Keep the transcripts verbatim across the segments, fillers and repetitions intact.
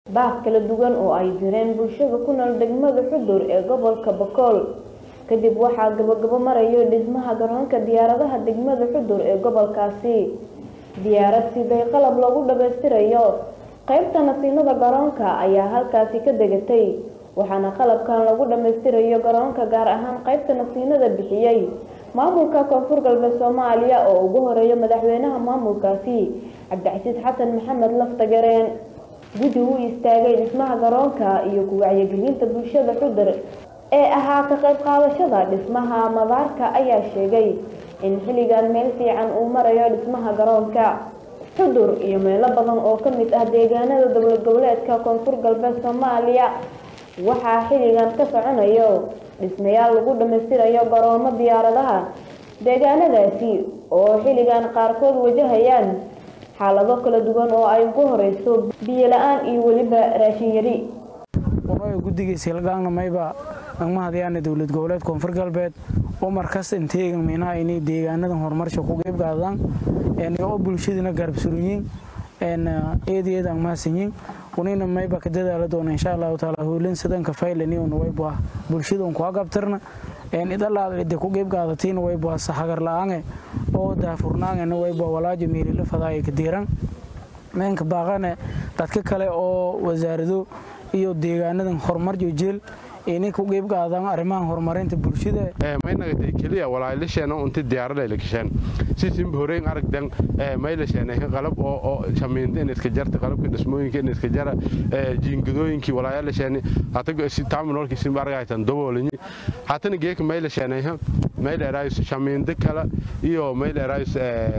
baaq kala duwan oo ay direen bulshada ku nool degmada Xudur ee gobolka Boqol kadib waxaa gabagabo marayo dhismaha garoonka diyaaradaha degmada Xudur ee gobolkaasi diyaarad siday qalab lagu dhameystirayo qaybta nasiinada garoonka ayaa halkaasi ka degatay waxaana qalabkan lagu dhameystirayo garoonka gaar ahaan qaybta nasiinada bixiyay maamulka koonfur galbeed Soomaaliya oo ugu horeeyo madaxweynaha maamulkaasi Cabdicasiis Xasan Maxamed Laftagareen guddi uu istaagay dhismaha garoonka iyo ku wacyigelinta bulshada Xudur ee ahaa ka qayb qaadashada dhismaha madaarka ayaa sheegay in xilligan meel fiican uu marayo dhismaha garoonka Xudur iyo meelo badan oo ka mid ah deegaanada dowlad goboleedka koonfur galbeed Soomaaliya waxaa xilligan ka soconayo dhismayaal lagu dhameystirayo garoomo diyaaradaha deegaanadaasi oo xilligan qaarkood wajahayaan xaalado kala duwan oo ay ugu horeyso biyo la'aan iyo waliba raashin yari oo guddigiisa lagaana mayba magmaadayaan dowlad goboleed koonfur galbeed oo markaas inteegan meena inay deegaanada horumarsho ku qayb qaadaan ee oo bulshadana garab suriyeen een eedeedan ma sinyin ونينا ما يبقى كده على دون إن شاء الله تعالى هو لين سدن كفايل لني ونويبوا بولشيدون كواقب ترنا يعني إذا الله اللي كوجيب قاعدتين ويبوا الصحجر لعنة أو دافورنا إنه ويبوا ولا جميل اللي فضاي كثيرا من كباغنا تذكر أو وزارده يو ديجانا دن خرمر جوجل إني كوجيب قاعدان أرمان خرمرين تبولشيده ما ينقد كليه ولا ليش أنا أنت ديار لا لكشان سيسم بهورين أرك دن ما يلش أنا قلب أو أو شميندين إتكجرت قلب كده اسمه يمكن إتكجر جينجدوين كي ولا يلش أنا أعتقد تعمل نور كيسين برجع تندوبولني حتى نجيك ما يلش أنا ما يل رئيس شميند كلا يو ما يل رئيس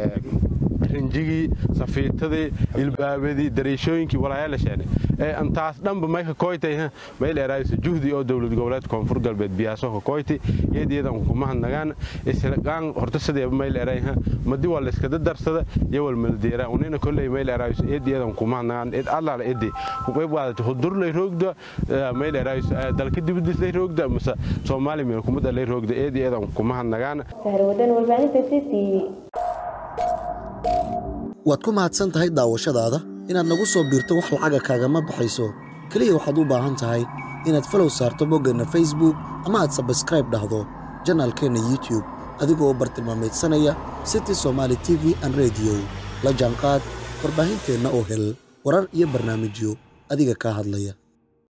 رنجي سفيتة البابدي دريشوين كي ولا يلش أنا أنت أصلاً بمايك كويتة ما يل رئيس جهدي أو دولة جولات كونفور قلبت بياسوه كويتة يدي هذا مكمهن نجان إسرقان هرتسدي ما يل رئيسها مدي ولا إسكت الدرسة يول من الديرة ونينا كل ما يل رئيس يدي هذا مكمهن نجان إد الله على إدي وقيب بعد تحضر لي روك ده ما يل رئيس دلك دي بدي لي روك ده مثلا سومالي من كم ده لي روك ده يدي هذا مكمهن نجان سهرودن والبعني تسيتي waad ku mahadsan tahay daawashadaada inaad nagu soo biirto wax lacaga kaagama baxayso kaliya waxaad u baahan tahay inaad follow saarto boggana Facebook ama aad subscribe dhahdo channelkeena YouTube adigoo bartilmaameedsanaya City Somali T V and Radio la jaanqaad warbaahinteena oo hel warar iyo barnaamijyo adiga ka hadlaya